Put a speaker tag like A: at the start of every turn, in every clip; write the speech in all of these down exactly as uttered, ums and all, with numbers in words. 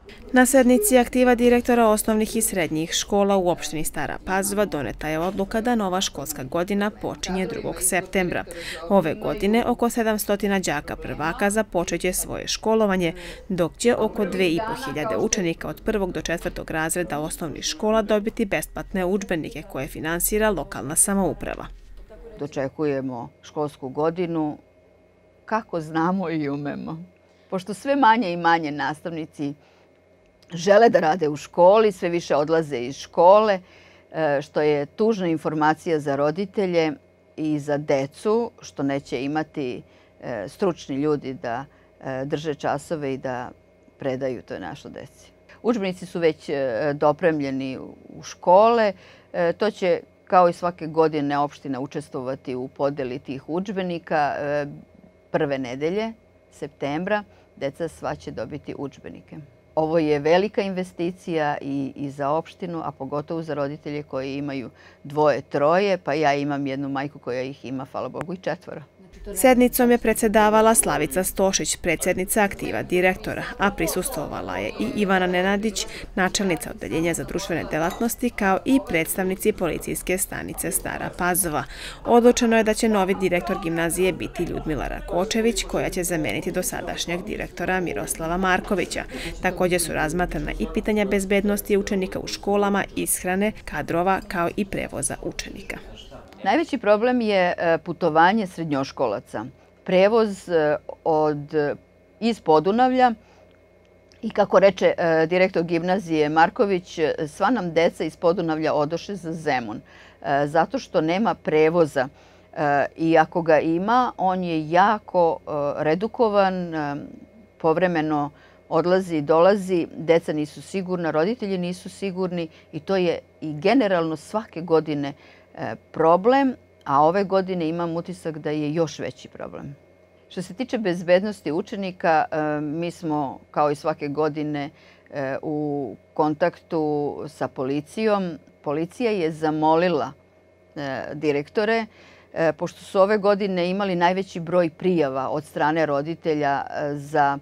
A: Na sednici aktiva direktora osnovnih i srednjih škola u opštini Stara Pazova doneta je odluka da nova školska godina počinje drugog septembra. Ove godine oko sedamsto đaka prvaka započeće svoje školovanje, dok će oko dve i po hiljade učenika od prvog do četvrtog razreda osnovnih škola dobiti besplatne udžbenike koje finansira lokalna samouprava.
B: Dočekujemo školsku godinu kako znamo i umemo. Pošto sve manje i manje nastavnici žele da rade u školi, sve više odlaze iz škole, što je tužna informacija za roditelje i za decu, što neće imati stručni ljudi da drže časove i da predaju toj našoj deci. Udžbenici su već dopremljeni u škole. To će, kao i svake godine, opština učestvovati u podeli tih udžbenika. Prve nedelje septembra deca sva će dobiti udžbenike. Ovo je velika investicija i, i za opštinu, a pogotovo za roditelje koji imaju dvoje, troje, pa ja imam jednu majku koja ih ima, hvala Bogu, i četvoro.
A: Sednicom je predsedavala Slavica Stošić, predsjednica aktiva direktora, a prisustvovala je i Ivana Nenadić, načelnica odeljenja za društvene delatnosti, kao i predstavnici policijske stanice Stara Pazova. Odlučeno je da će novi direktor gimnazije biti Ljudmila Rakočević, koja će zameniti dosadašnjeg direktora Miroslava Markovića. Također su razmatrana i pitanja bezbednosti učenika u školama, ishrane, kadrova, kao i prevoza učenika.
B: Najveći problem je putovanje srednjoškolaca. Prevoz od, iz Podunavlja i, kako reče direktor gimnazije Marković, sva nam deca iz Podunavlja odoše za Zemun, zato što nema prevoza. I ako ga ima, on je jako redukovan, povremeno odlazi i dolazi, deca nisu sigurna, roditelji nisu sigurni i to je i generalno svake godine problem, a ove godine imam utisak da je još veći problem. Što se tiče bezbednosti učenika, mi smo, kao i svake godine, u kontaktu sa policijom. Policija je zamolila direktore, pošto su ove godine imali najveći broj prijava od strane roditelja za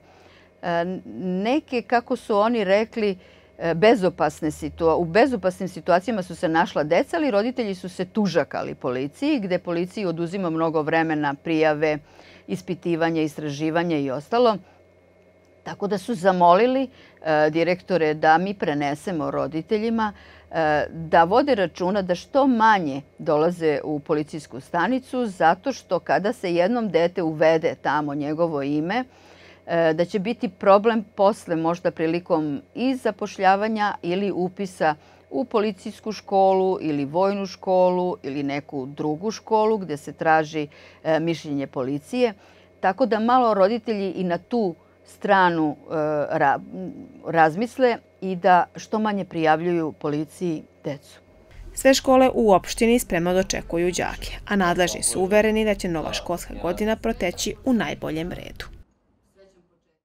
B: neke, kako su oni rekli, bezopasne situacije. U bezopasnim situacijama su se našla deca, ali roditelji su se tužakali policiji, gde policiji oduzima mnogo vremena, prijave, ispitivanja, istraživanja i ostalo. Tako da su zamolili direktore da mi prenesemo roditeljima da vode računa da što manje dolaze u policijsku stanicu, zato što kada se jednom dete uvede tamo njegovo ime, da će biti problem posle, možda prilikom i zapošljavanja ili upisa u policijsku školu ili vojnu školu ili neku drugu školu gde se traži mišljenje policije. Tako da malo roditelji i na tu stranu razmisle i da što manje prijavljuju policiji decu.
A: Sve škole u opštini spremno dočekuju đake, a nadležni su uvereni da će nova školska godina proteći u najboljem redu.